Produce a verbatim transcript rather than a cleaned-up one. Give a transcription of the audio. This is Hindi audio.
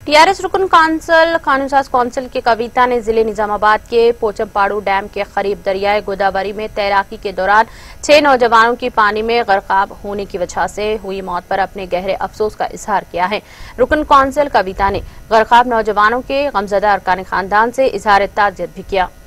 टीआरएस रुकन काउंसिल कानून काउंसिल की कविता ने जिले निजामाबाद के पोचमपाड़ू डैम के करीब दरियाए गोदावरी में तैराकी के दौरान छह नौजवानों की पानी में गर्काब होने की वजह से हुई मौत पर अपने गहरे अफसोस का इजहार किया है। रुकन काउंसिल कविता ने गर्काब नौजवानों के गमजदा अरकान खानदान से इजहार ताज़ियत भी किया।